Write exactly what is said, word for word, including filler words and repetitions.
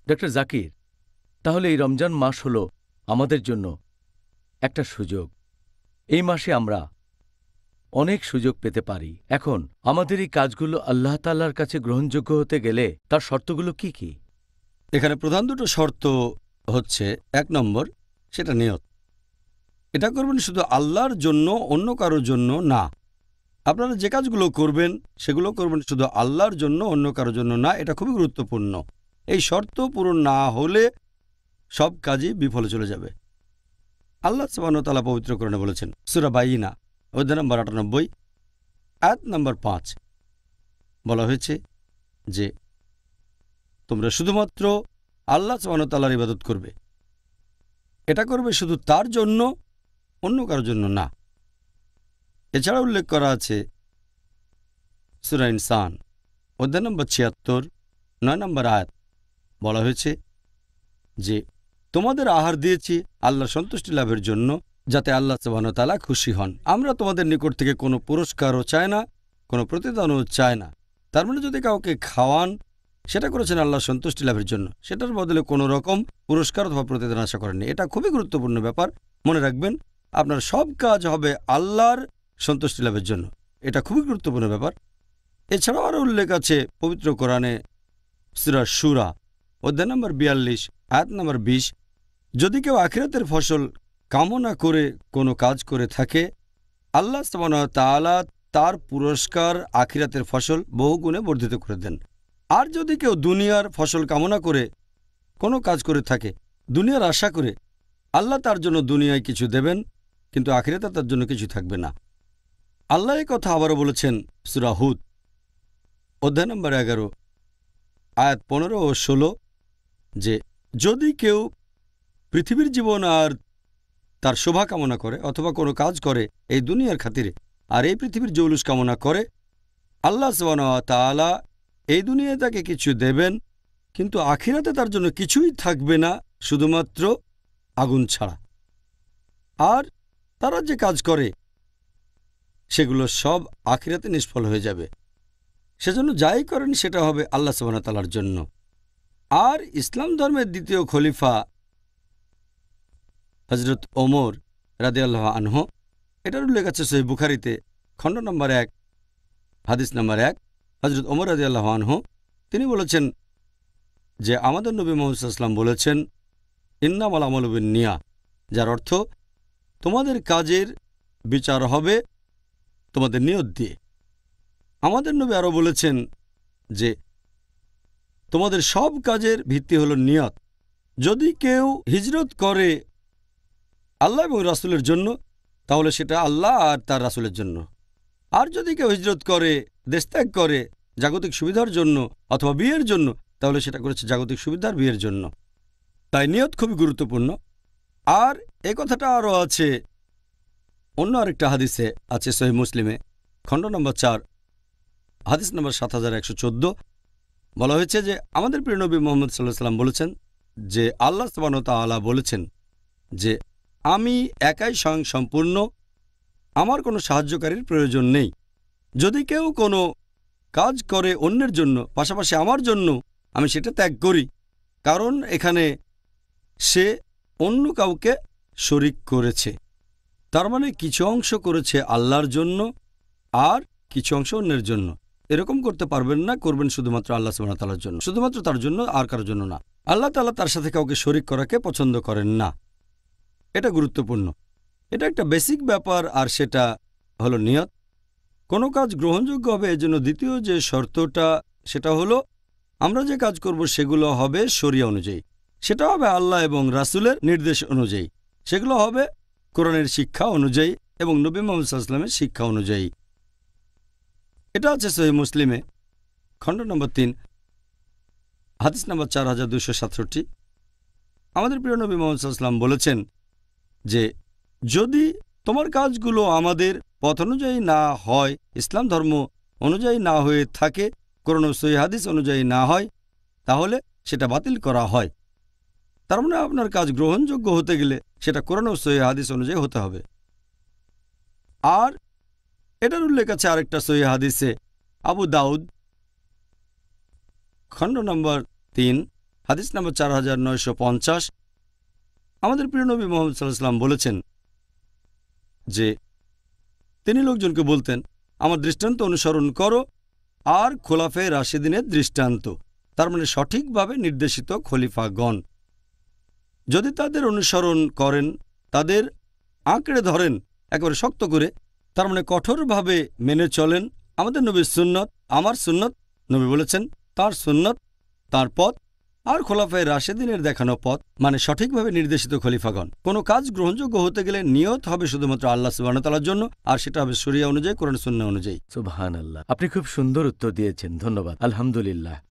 Doctor Zakir, তাহলে এই রমজান মাস হলো আমাদের জন্য একটা সুযোগ। এই মাসে আমরা অনেক সুযোগ পেতে পারি। এখন আমাদের এই কাজগুলো আল্লাহ তাআলার কাছে গ্রহণযোগ্য হতে গেলে তার শর্তগুলো কি কি? এখানে প্রধান দুটো শর্ত হচ্ছে, এক নম্বর সেটা নিয়ত। এটা করবেন শুধু আল্লাহর জন্য, অন্য কারোর জন্য না। আপনারা যে কাজগুলো করবেন সেগুলো করবেন শুধু আল্লাহর জন্য, অন্য কারোর জন্য না। এটা খুবই গুরুত্বপূর্ণ। এই শর্ত পূরণ না হলে সব কাজই বিফলে চলে যাবে। আল্লাহ সুবহানাহু ওয়া তাআলা পবিত্র কোরআনে বলেছেন, সূরা বাইয়িনা অধ্যায় নম্বর আটানব্বই আয়াত নম্বর পাঁচ, বলা হয়েছে যে তোমরা শুধুমাত্র আল্লাহ সুবহানাহু ওয়া তাআলার ইবাদত করবে। এটা করবে শুধু তার জন্য, অন্য কারোর জন্য না। এছাড়া উল্লেখ করা আছে সূরা ইনসান অধ্যায় নম্বর ছিয়াত্তর নয় নম্বর আয়াত, বলা হয়েছে যে তোমাদের আহার দিয়েছি আল্লাহর সন্তুষ্টি লাভের জন্য, যাতে আল্লাহ সুবহানাহু ওয়া তাআলা খুশি হন। আমরা তোমাদের নিকট থেকে কোনো পুরস্কারও চাই না, কোনো প্রতিদানও চাই না। তার মানে যদি কাউকে খাওয়ান, সেটা করেছেন আল্লাহর সন্তুষ্টি লাভের জন্য, সেটার বদলে কোনো রকম পুরস্কার অথবা প্রতিদান আশা করেননি। এটা খুবই গুরুত্বপূর্ণ ব্যাপার। মনে রাখবেন, আপনার সব কাজ হবে আল্লাহর সন্তুষ্টি লাভের জন্য। এটা খুবই গুরুত্বপূর্ণ ব্যাপার। এছাড়াও আরও উল্লেখ আছে পবিত্র কোরআনে সূরা শুরা অধ্যায় নম্বর বিয়াল্লিশ আয়াত নম্বর বিশ, যদি কেউ আখিরাতের ফসল কামনা করে কোনো কাজ করে থাকে, আল্লাহ সুবহানাহু ওয়া তাআলা তার পুরস্কার আখিরাতের ফসল বহুগুণে বর্ধিত করে দেন। আর যদি কেউ দুনিয়ার ফসল কামনা করে কোনো কাজ করে থাকে, দুনিয়ার আশা করে, আল্লাহ তার জন্য দুনিয়ায় কিছু দেবেন, কিন্তু আখিরাতে তার জন্য কিছু থাকবে না। আল্লাহ এই কথা আবারও বলেছেন সূরা হুদ অধ্যায় নম্বর এগারো আয়াত পনেরো ও ষোলো, যে যদি কেউ পৃথিবীর জীবন আর তার শোভা কামনা করে অথবা কোনো কাজ করে এই দুনিয়ার খাতিরে, আর এই পৃথিবীর জৌলুস কামনা করে, আল্লাহ সুবহানাহু ওয়া তাআলা এই দুনিয়ায় তাকে কিছু দেবেন, কিন্তু আখিরাতে তার জন্য কিছুই থাকবে না, শুধুমাত্র আগুন ছাড়া। আর তারা যে কাজ করে সেগুলো সব আখিরাতে নিষ্ফল হয়ে যাবে। সেজন্য যাই করেন সেটা হবে আল্লাহ সুবহানাহু ওয়া তাআলার জন্য। আর ইসলাম ধর্মের দ্বিতীয় খলিফা হযরত ওমর রাদিয়াল্লাহু আনহু, এটার উল্লেখ আছে সহিহ বুখারীতে খণ্ড নম্বর এক হাদিস নম্বর এক। হযরত ওমর রাদিয়াল্লাহু আনহু তিনি বলেছেন যে আমাদের নবী মুহাম্মদ সাল্লাল্লাহু আলাইহি ওয়াসাল্লাম বলেছেন, ইন্নামাল আমালু বিন্নিয়া, যার অর্থ তোমাদের কাজের বিচার হবে তোমাদের নিয়ত দিয়ে। আমাদের নবী আরও বলেছেন যে তোমাদের সব কাজের ভিত্তি হলো নিয়ত। যদি কেউ হিজরত করে আল্লাহ এবং রাসূলের জন্য, তাহলে সেটা আল্লাহ আর তার রাসূলের জন্য। আর যদি কেউ হিজরত করে, দেশ ত্যাগ করে জাগতিক সুবিধার জন্য অথবা বিয়ের জন্য, তাহলে সেটা করেছে জাগতিক সুবিধার বিয়ের জন্য। তাই নিয়ত খুবই গুরুত্বপূর্ণ। আর এই কথাটা আরও আছে অন্য আরেকটা হাদিসে, আছে সহিহ মুসলিমে খণ্ড নম্বর চার হাদিস নম্বর সাত হাজার একশো চোদ্দ, বলা হয়েছে যে আমাদের প্রিয় নবী মুহাম্মদ সাল্লাল্লাহু আলাইহি ওয়াসাল্লাম বলেছেন যে আল্লাহ সুবহানাহু ওয়া তাআলা বলেছেন যে আমি একাই স্বয়ং সম্পূর্ণ, আমার কোনো সাহায্যকারীর প্রয়োজন নেই। যদি কেউ কোনো কাজ করে অন্যের জন্য, পাশাপাশি আমার জন্য, আমি সেটা ত্যাগ করি, কারণ এখানে সে অন্য কাউকে শরিক করেছে। তার মানে কিছু অংশ করেছে আল্লাহর জন্য আর কিছু অংশ অন্যের জন্য। এরকম করতে পারবেন না, করবেন শুধুমাত্র আল্লাহ সুবহানাহু ওয়া তাআলার জন্য, শুধুমাত্র তার জন্য, আর কারোর জন্য না। আল্লাহ তাআলা তার সাথে কাউকে শরিক করাকে পছন্দ করেন না। এটা গুরুত্বপূর্ণ। এটা একটা বেসিক ব্যাপার, আর সেটা হলো নিয়ত। কোনো কাজ গ্রহণযোগ্য হবে এজন্য দ্বিতীয় যে শর্তটা, সেটা হলো আমরা যে কাজ করব সেগুলো হবে শরিয়া অনুযায়ী, সেটা হবে আল্লাহ এবং রাসূলের নির্দেশ অনুযায়ী, সেগুলো হবে কোরআনের শিক্ষা অনুযায়ী এবং নবী মুহাম্মদ সাল্লাল্লাহু আলাইহি ওয়াসাল্লামের শিক্ষা অনুযায়ী। এটা আছে সহিহ মুসলিমে খণ্ড নম্বর তিন হাদিস নম্বর চার হাজার দুইশো সাতষট্টি। আমাদের প্রিয় নবী মুহাম্মদ সাল্লাল্লাহু আলাইহি ওয়াসাল্লাম বলেছেন যে যদি তোমার কাজগুলো আমাদের পথ অনুযায়ী না হয়, ইসলাম ধর্ম অনুযায়ী না হয়ে থাকে, কোনো সহিহ হাদিস অনুযায়ী না হয়, তাহলে সেটা বাতিল করা হয়। তার মানে আপনার কাজ গ্রহণযোগ্য হতে গেলে সেটা কোরআন ও সহিহ হাদিস অনুযায়ী হতে হবে। আর এটার উল্লেখ আছে আরেকটা সহিহ হাদিসে, আবু দাউদ খণ্ড নম্বর তিন হাদিস নম্বর চার হাজার নয়শো পঞ্চাশ। আমাদের প্রিয় নবী মুহাম্মদ সাল্লাল্লাহু আলাইহি ওয়াসাল্লাম বলেছেন যে তিনি লোকজনকে বলতেন, আমার দৃষ্টান্ত অনুসরণ করো আর খোলাফায়ে রাশিদিনের দৃষ্টান্ত, তার মানে সঠিকভাবে নির্দেশিত খলিফাগণ। যদি তাদের অনুসরণ করেন, তাদের আঁকড়ে ধরেন একেবারে শক্ত করে, তার মানে কঠোরভাবে মেনে চলেন আমাদের নবীর সুন্নত, আমার সুন্নত, নবী বলেছেন তার সুন্নত, তার পথ আর খোলাফায়ে রাশেদিনের দেখানো পথ, মানে সঠিকভাবে নির্দেশিত খলিফাগণ। কোনো কাজ গ্রহণযোগ্য হতে গেলে নিয়ত হবে শুধুমাত্র আল্লাহ সুবহানাহু ওয়া তাআলার জন্য, আর সেটা হবে শরিয়া অনুযায়ী, কোরআন সুন্নাহ অনুযায়ী। সুবহানাল্লাহ, আপনি খুব সুন্দর উত্তর দিয়েছেন, ধন্যবাদ। আলহামদুলিল্লাহ।